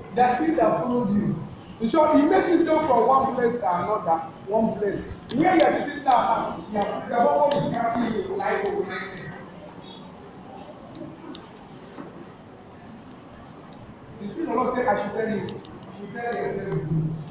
The spirit that followed you. So it makes you go from one place to another, one place. Where you are sitting down, the one is catching you like organizing. The spirit of the Lord said, I should tell you yourself.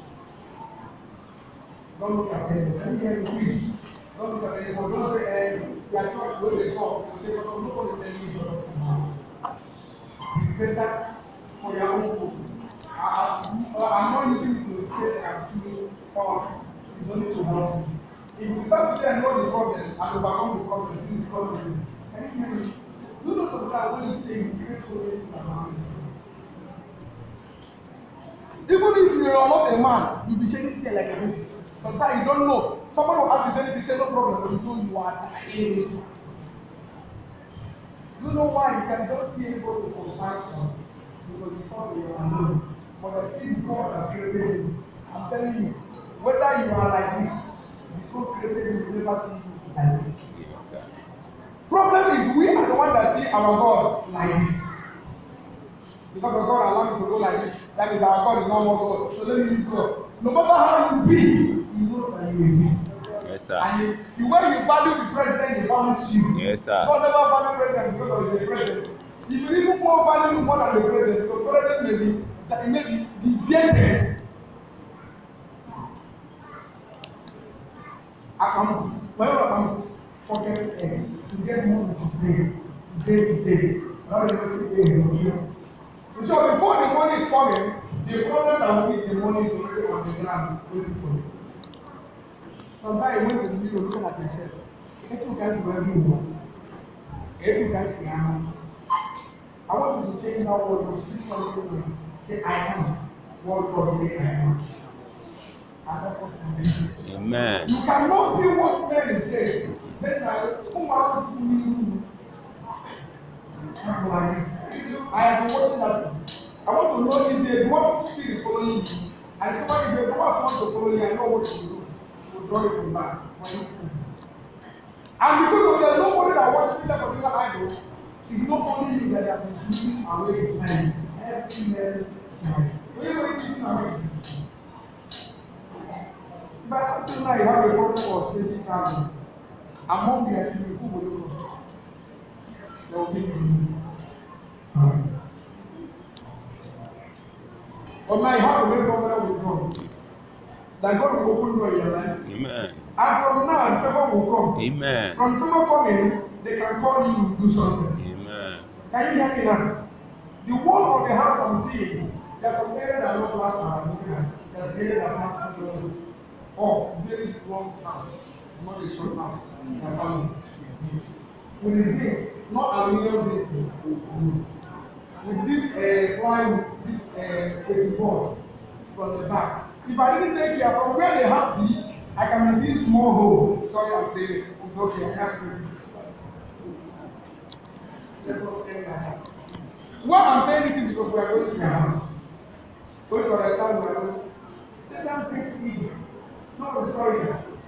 Don't look at them. Let me hear you, please. Don't look at anyone. Don't say, your church will they talk. You say, but nobody is telling you. It's better for your own good. I'm not using it to say that I'm too powerful. It's only to help you. If you start to know the problem and overcome the problem, this is the problem. You know sometimes when you stay in face so many things. Even if you are not a man, you'll be shaking tear like a baby. Sometimes you don't know. Someone will ask you anything, say no problem, but you know you are dying. You know why? You can just see anybody to confide on because you thought you are alone. But the still God that created you. I'm telling you, whether you are like this, God created you, will never see you like this. Problem is we are the one that see our God like this. Because of God allowed me to go like this, that means our God is not more God. So let me use God. No matter how you be, you know that you exist. Yes, sir. And the way you value the president, he values you. Yes, sir. God never value the president because of the president. If you even more value more than the president, the president may be deviated. Whenever I'm forget to get money to pay, not every day is okay. So before the money is coming, the problem that will need the money is already on the ground waiting for you. Sometimes you went to the mirror looking at yourself. If you guys were everyone, if you guys see I want you to change that word, you speak something like, say I am. What God say I am. Amen. You cannot be what men say. Then who else do you? I have been watching that. I want to know is a what spirit is following you. And somebody if you want to follow you, I know what you do. You draw it from back. And because of that, nobody that watches that particular idol is not only you that have been sleeping away his time. Every man. Whenever it is now. But also now you have a problem of 20,000. Among the assembly, who will you go? There will be but now you have to make covenant with God. That God will open door in your life. Amen. And from now, favor will come. Amen. From favor coming, they can call you to do something. Amen. Can you hear me now? The wall of the house I'm seeing, there's some area that not last hour. There's area that lasts or very long time. Not a short house. With the zinc, not aluminum zinc. With this plywood, this board from the back. If I didn't take care from where they have the, I can see small hole. Sorry, I'm saying it. It's okay. I have to. What I'm saying this is because we are going to the house. Going to understand we are going. Satan takes evil. Not the story.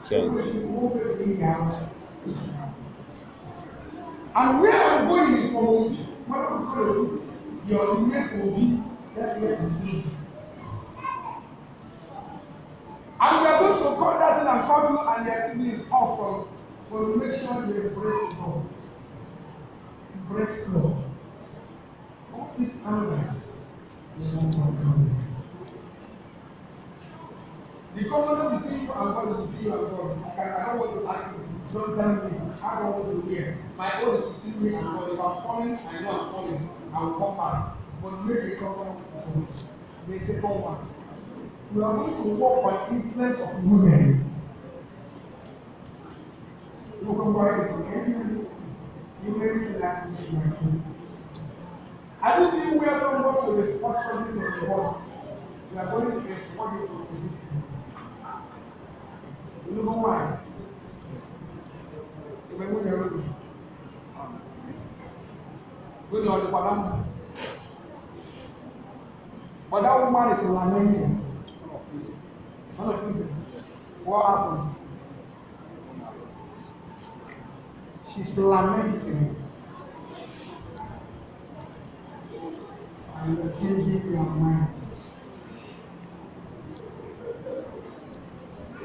And where I'm going is from Obi. What I'm going to do, your ultimate Obi, that's where it's going. And we are going to cut that thing and cut you and their siblings off from when we make sure you embrace God. Embrace God. All these angles is not something. The covenant between you and God is between you and God. I don't want to ask you. Don't tell me. I don't want to hear. My own is between me and God. If I'm falling, I know I'm falling. I will come back. But make a covenant with God. The second one. We are going to work by influence of women. You can buy it from anything. You may be like to see my food. I don't see where someone will export something from the body. We are going to export it from the system. You know why? When we are ready. When you are the Padam. But that woman is lamenting. What happened? She's lamenting. And you're changing your mind.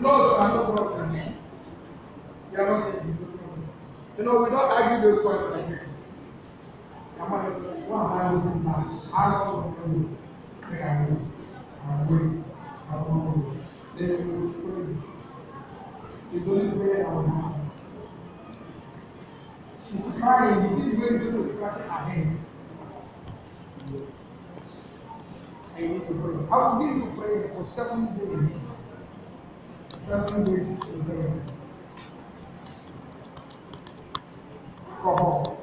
Those are no problems. They are not easy. You know, we don't argue those ones like this. I'm not going to how long will you wait? I wait. How long will you wait? Then we will pray. It's only prayer I will have. She's crying. You see the way people is scratching her head. And you need to pray. I will give you prayer for 7 days. 7 days to pray. Go home.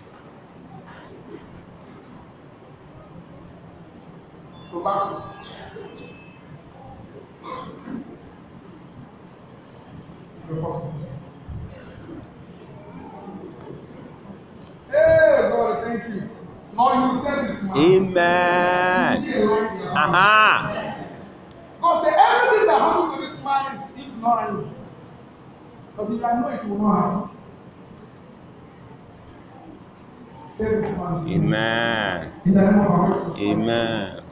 Go back. Hey, God, thank you. Lord, you said this man. Amen. God said everything that happened to this man is ignorant. Because if I know it will not happen. Save this man. Amen. In the name of our Lord. Amen.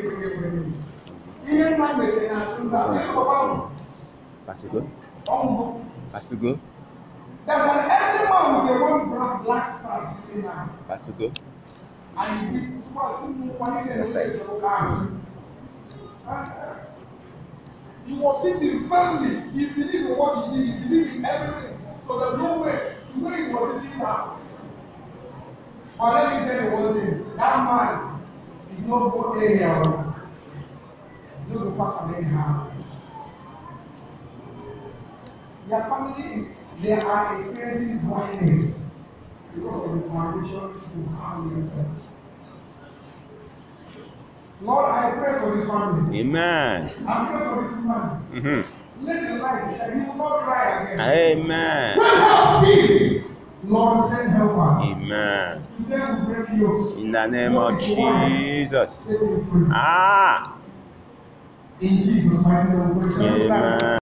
Pastor, go. There's an animal with a one black stripe sitting there. Pastor, go. And you he was in the family. He believed in what he did. He believed in everything. So there's no way. The way he was sitting down. But let me tell you one thing. That man is not good area. He's not going to pass on anyhow. Their family they are experiencing blindness because of the foundation you have yourself. Lord, I pray for this family. Amen. I pray for this man. Let the light shine. He will not cry again. Amen. When help cease, Lord, send help us. Amen. Today we break you. In the name of Jesus. Set you free. Ah. In Jesus' mighty name, we pray. Amen.